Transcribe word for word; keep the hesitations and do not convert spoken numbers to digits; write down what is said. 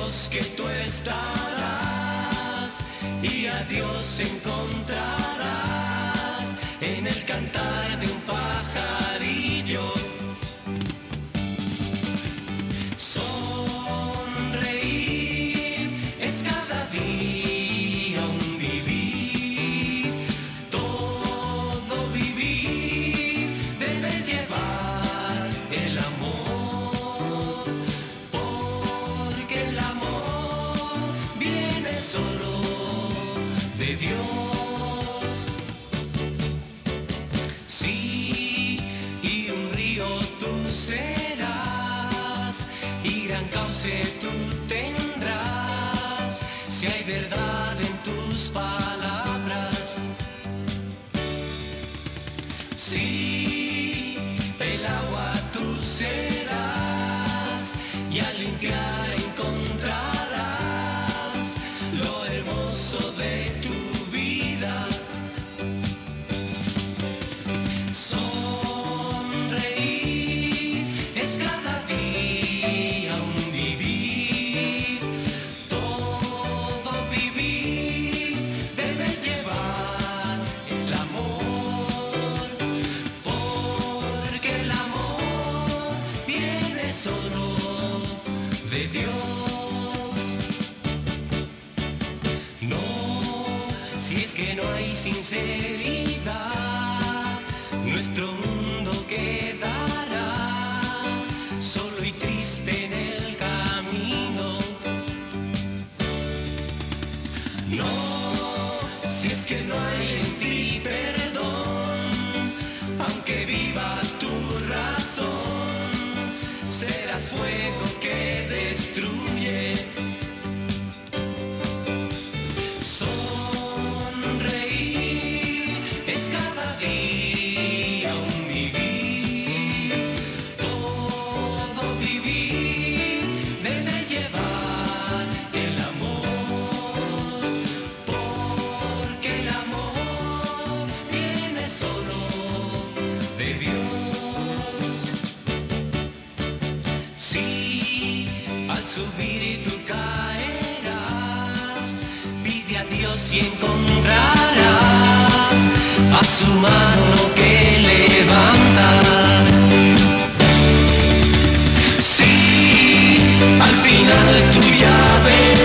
Dios que tú estarás y a Dios encontrarás en el cantar de un pajarillo. Sonreír es cada día un vivir, todo vivir debe llevar el amor, porque el amor viene solo de Dios. Sí, y un río tú serás, y gran cauce tú tendrás, si hay verdad en tus palabras. Sí, el agua tú serás, y al limpiar encontrarás lo hermoso de tu vida. Sonreír es cada día un vivir, todo vivir debe llevar el amor, porque el amor viene solo de Dios. No, si es que no hay sinceridad, nuestro mundo quedará solo y triste en el camino. No, si es que no hay en ti perdón, aunque viva tu razón, serás fuego que destruye. Sonreír es cada día un vivir, todo vivir debe llevar el amor, porque el amor viene solo de Dios. Sí, al subir tú caerás, pide a Dios y encontrarás a su mano que levantar. Sí, al final tú ya verás